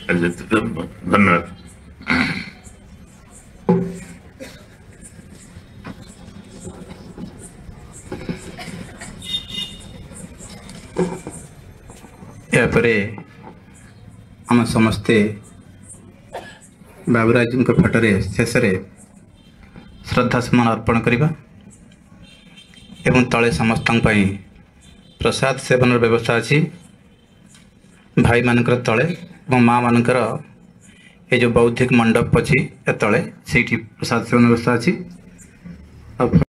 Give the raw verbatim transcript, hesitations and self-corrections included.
धन्यवाद। यापरे आम समस्ते बाबूराज फटोरे शेष श्रद्धा सुमन अर्पण करवा एवं तले समस्त प्रसाद सेवन व्यवस्था अच्छी भाई मानकर तले और माँ मानकर ये जो बौद्धिक मंडप अच्छी तले से प्रसाद सेवन व्यवस्था अच्छी।